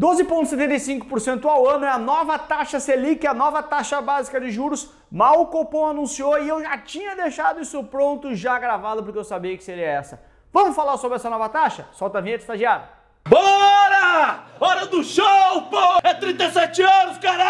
12,75% ao ano é a nova taxa Selic, a nova taxa básica de juros. Mal o Copom anunciou e eu já tinha deixado isso pronto, já gravado, porque eu sabia que seria essa. Vamos falar sobre essa nova taxa? Solta a vinheta, estagiário. Bora! Hora do show, pô! É 37 anos, caralho!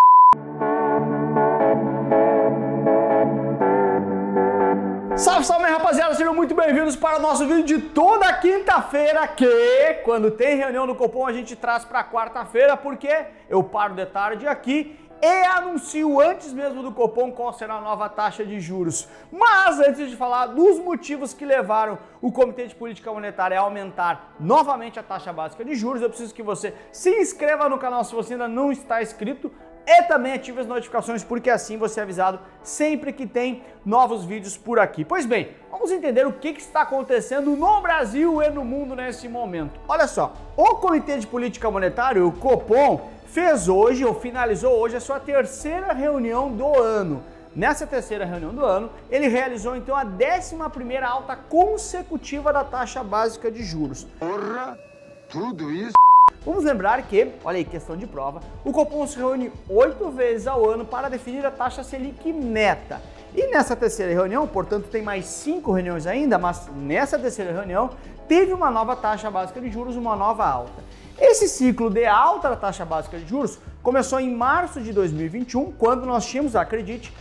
Salve, salve, rapaziada! Sejam muito bem-vindos para o nosso vídeo de toda quinta-feira, que quando tem reunião do Copom a gente traz para quarta-feira, porque eu paro de tarde aqui e anuncio antes mesmo do Copom qual será a nova taxa de juros. Mas antes de falar dos motivos que levaram o Comitê de Política Monetária a aumentar novamente a taxa básica de juros, eu preciso que você se inscreva no canal se você ainda não está inscrito e também ative as notificações, porque assim você é avisado sempre que tem novos vídeos por aqui. Pois bem, vamos entender o que está acontecendo no Brasil e no mundo nesse momento. Olha só, o Comitê de Política Monetária, o Copom, fez hoje, ou finalizou hoje, a sua terceira reunião do ano. Nessa terceira reunião do ano, ele realizou então a 11ª alta consecutiva da taxa básica de juros. Porra, tudo isso? Vamos lembrar que, olha aí, questão de prova, o Copom se reúne 8 vezes ao ano para definir a taxa Selic meta. E nessa terceira reunião, portanto tem mais 5 reuniões ainda, mas nessa terceira reunião teve uma nova taxa básica de juros, uma nova alta. Esse ciclo de alta da taxa básica de juros começou em março de 2021, quando nós tínhamos, acredite,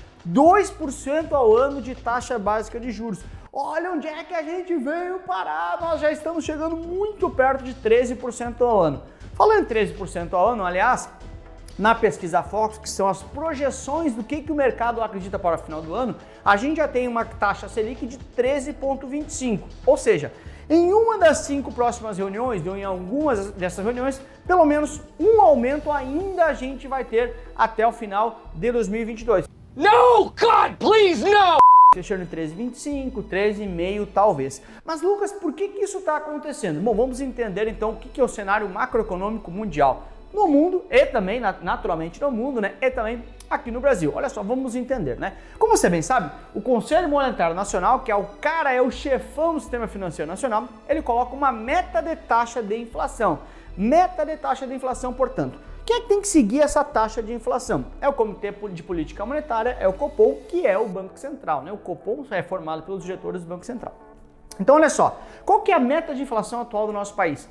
2% ao ano de taxa básica de juros. Olha onde é que a gente veio parar, nós já estamos chegando muito perto de 13% ao ano. Falando em 13% ao ano, aliás, na pesquisa Focus, que são as projeções do que o mercado acredita para o final do ano, a gente já tem uma taxa Selic de 13,25%. Ou seja, em uma das 5 próximas reuniões, ou em algumas dessas reuniões, pelo menos um aumento ainda a gente vai ter até o final de 2022. No, God, please, no! Fechando em 13,25, 13,5 talvez. Mas Lucas, por que isso está acontecendo? Bom, vamos entender então o que é o cenário macroeconômico mundial no mundo e também, naturalmente no mundo, né? E também aqui no Brasil. Olha só, vamos entender, né? Como você bem sabe, o Conselho Monetário Nacional, que é o chefão do sistema financeiro nacional, ele coloca uma meta de taxa de inflação. Meta de taxa de inflação, portanto. Quem é que tem que seguir essa taxa de inflação? É o Comitê de Política Monetária, é o Copom, que é o Banco Central, né? O Copom é formado pelos diretores do Banco Central. Então, olha só, qual que é a meta de inflação atual do nosso país?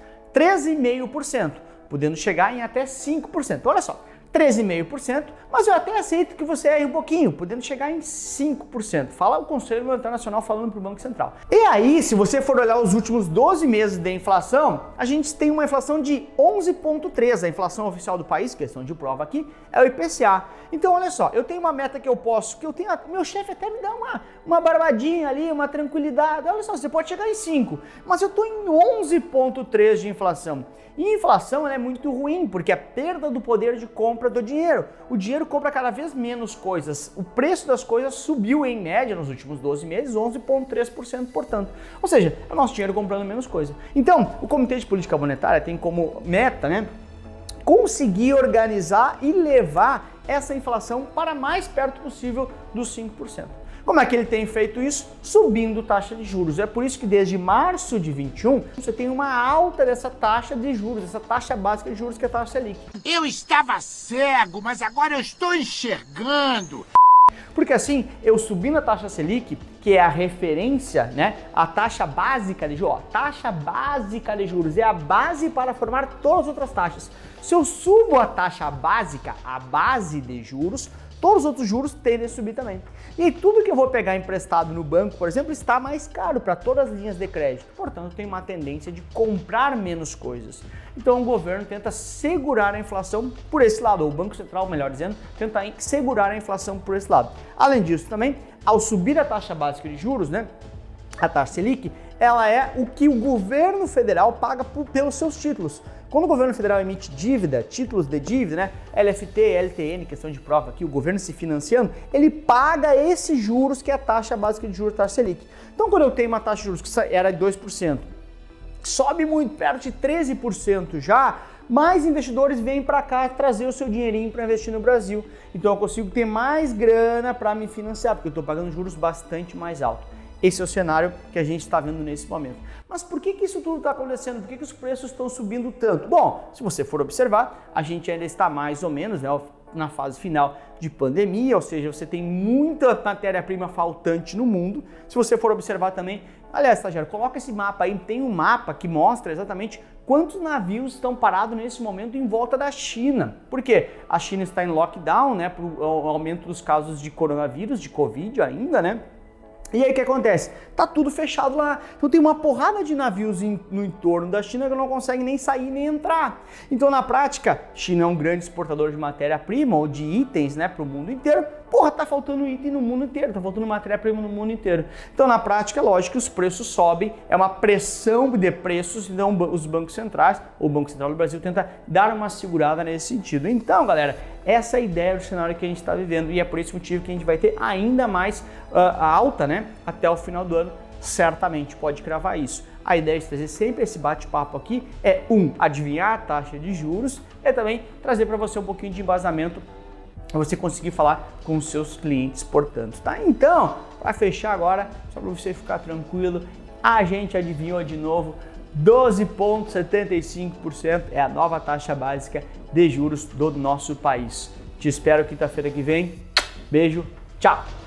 13,5%, podendo chegar em até 5%. Olha só, 13,5%, mas eu até aceito que você erre um pouquinho, podendo chegar em 5%. Fala o Conselho Monetário Nacional falando para o Banco Central. E aí, se você for olhar os últimos 12 meses de inflação, a gente tem uma inflação de 11,3%. A inflação oficial do país, questão de prova aqui, é o IPCA. Então, olha só, eu tenho uma meta que eu posso, meu chefe até me dá uma barbadinha ali, uma tranquilidade. Olha só, você pode chegar em 5%, mas eu estou em 11,3% de inflação. E inflação é muito ruim, porque é a perda do poder de compra do dinheiro. O dinheiro compra cada vez menos coisas. O preço das coisas subiu em média nos últimos 12 meses, 11,3%, portanto. Ou seja, é o nosso dinheiro comprando menos coisa. Então, o Comitê de Política Monetária tem como meta, né, conseguir organizar e levar essa inflação para mais perto possível dos 5%. Como é que ele tem feito isso? Subindo taxa de juros. É por isso que desde março de 21, você tem uma alta dessa taxa de juros, essa taxa básica de juros que é a taxa Selic. Eu estava cego, mas agora eu estou enxergando. Porque assim, eu subindo a taxa Selic, que é a referência, né, a taxa básica de juros, taxa básica de juros é a base para formar todas as outras taxas. Se eu subo a taxa básica, a base de juros, todos os outros juros tendem a subir também. E aí, tudo que eu vou pegar emprestado no banco, por exemplo, está mais caro para todas as linhas de crédito. Portanto, tem uma tendência de comprar menos coisas. Então, o governo tenta segurar a inflação por esse lado, ou o Banco Central, melhor dizendo, tenta segurar a inflação por esse lado. Além disso, também, ao subir a taxa básica de juros, né, a taxa Selic, ela é o que o governo federal paga pelos seus títulos. Quando o governo federal emite dívida, títulos de dívida, né, LFT, LTN, questão de prova aqui, o governo se financiando, ele paga esses juros que é a taxa básica de juros, taxa Selic. Então, quando eu tenho uma taxa de juros que era de 2%, sobe muito, perto de 13% já, mais investidores vêm para cá trazer o seu dinheirinho para investir no Brasil. Então, eu consigo ter mais grana para me financiar, porque eu estou pagando juros bastante mais altos. Esse é o cenário que a gente está vendo nesse momento. Mas por que isso tudo está acontecendo? Por que os preços estão subindo tanto? Bom, se você for observar, a gente ainda está mais ou menos, né, na fase final de pandemia, ou seja, você tem muita matéria-prima faltante no mundo. Se você for observar também, aliás, estagiário, coloca esse mapa aí, tem um mapa que mostra exatamente quantos navios estão parados nesse momento em volta da China. Por quê? A China está em lockdown, né, para o aumento dos casos de coronavírus, de Covid ainda, né? E aí o que acontece? Tá tudo fechado lá. Então tem uma porrada de navios no entorno da China que não conseguem nem sair nem entrar. Então na prática, China é um grande exportador de matéria-prima ou de itens, né, para o mundo inteiro. Porra, tá faltando item no mundo inteiro, tá faltando matéria-prima no mundo inteiro. Então na prática, é lógico que os preços sobem, é uma pressão de preços, então os bancos centrais, o Banco Central do Brasil tenta dar uma segurada nesse sentido. Então, galera, essa é a ideia do cenário que a gente está vivendo e é por esse motivo que a gente vai ter ainda mais alta, né, até o final do ano, certamente, pode cravar isso. A ideia de trazer sempre esse bate-papo aqui é, adivinhar a taxa de juros e também trazer para você um pouquinho de embasamento para você conseguir falar com os seus clientes, portanto, tá? Então, para fechar agora, só para você ficar tranquilo, a gente adivinhou de novo, 12,75% é a nova taxa básica de juros do nosso país. Te espero quinta-feira que vem. Beijo, tchau!